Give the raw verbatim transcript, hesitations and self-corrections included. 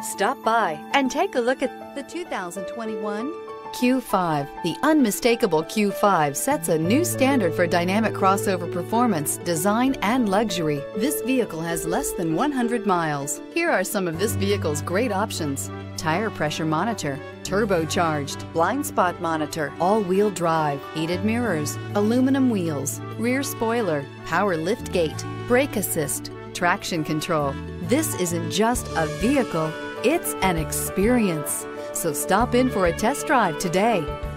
Stop by and take a look at the two thousand twenty-one Q five. The unmistakable Q five sets a new standard for dynamic crossover performance, design, and luxury. This vehicle has less than one hundred miles. Here are some of this vehicle's great options: tire pressure monitor, turbocharged, blind spot monitor, all-wheel drive, heated mirrors, aluminum wheels, rear spoiler, power lift gate, brake assist, traction control. This isn't just a vehicle, it's an experience. So stop in for a test drive today.